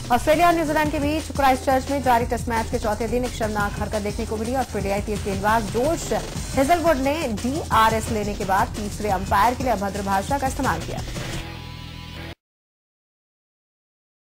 Australia और New Zealand के बीच Christchurch में जारी टेस्ट मैच के चौथे दिन एक शर्मनाक हरकत देखने को मिली। ऑस्ट्रेलियाई तीर गेंदबाज जोश हेजलवुड ने DRS लेने के बाद तीसरे अंपायर के लिए अभद्र भाषा का इस्तेमाल किया।